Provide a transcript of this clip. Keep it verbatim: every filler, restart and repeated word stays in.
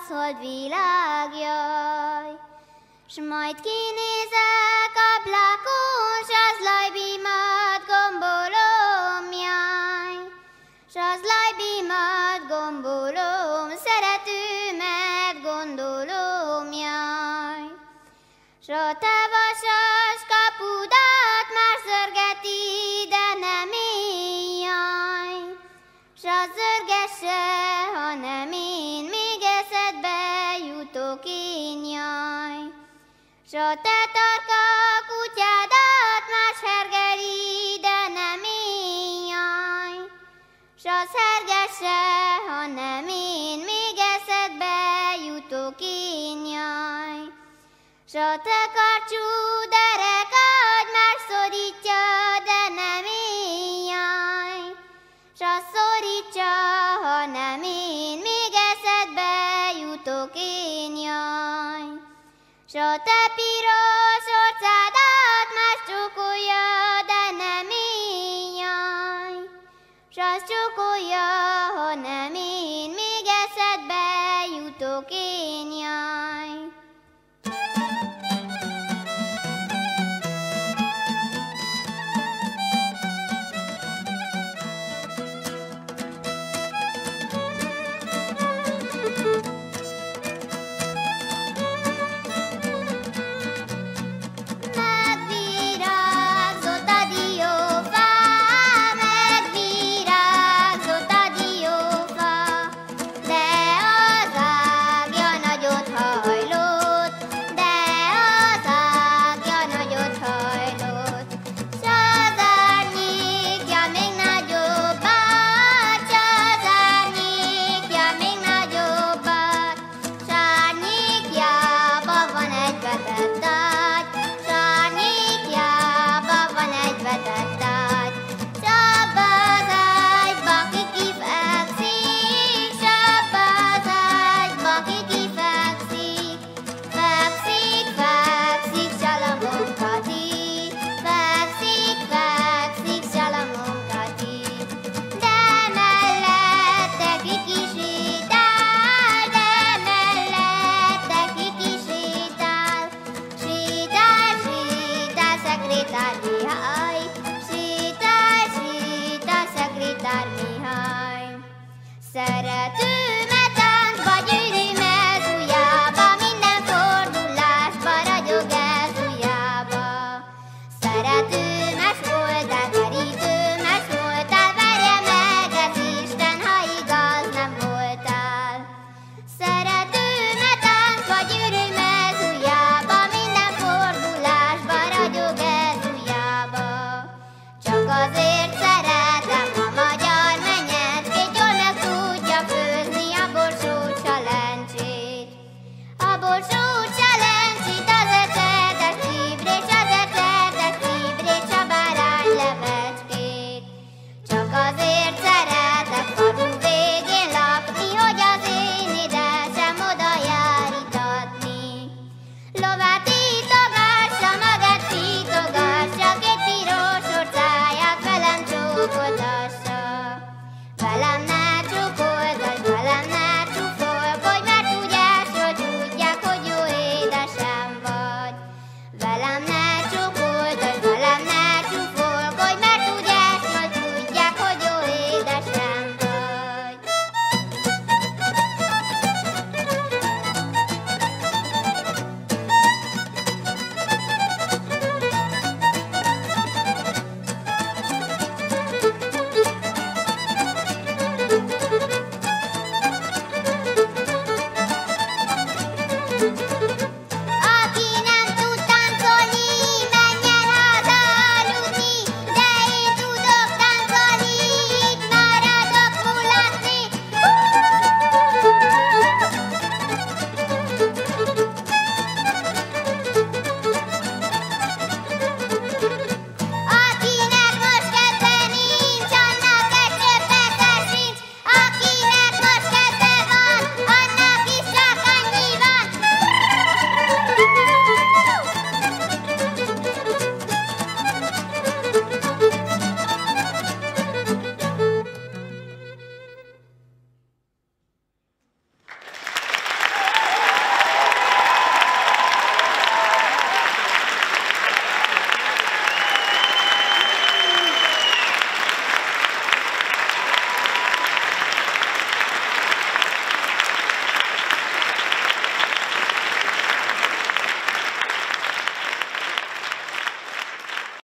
hold világjaj. S majd kinézek ablakon, s az lajbimat gombolom, jaj. S az lajbimat gombolom, szeretőmet gondolom, jaj. S a te vasas kapudat már zörgeti, de nem én, jaj. S az zörgesse, ha nem én, még eszedbe jutok én, jaj. S a te tarka kutyádat már hergeli, de nem én, jaj. S az hergesse, ha nem én, még eszedbe jutok én, jaj. S a te karcsú derekad már szorítja, de nem én, jaj. S azt szorítsa, ha nem én, még eszedbe jutok én, jaj. S a te piros orcádat már csókolja, de nem én, jaj. S azt csókolja, ha nem én, még eszedbe jutok én, jaj. Mihály, sétál, sétál, szekrétár Mihály. Szeret